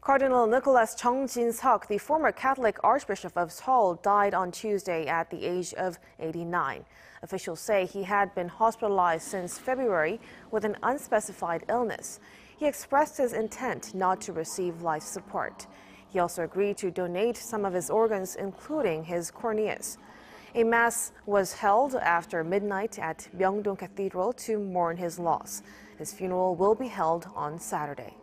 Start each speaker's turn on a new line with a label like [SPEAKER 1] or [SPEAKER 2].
[SPEAKER 1] Cardinal Nicholas Cheong Jin-suk, the former Catholic Archbishop of Seoul, died on Tuesday at the age of 89. Officials say he had been hospitalized since February with an unspecified illness. He expressed his intent not to receive life support. He also agreed to donate some of his organs, including his corneas. A mass was held after midnight at Myeongdong Cathedral to mourn his loss. His funeral will be held on Saturday.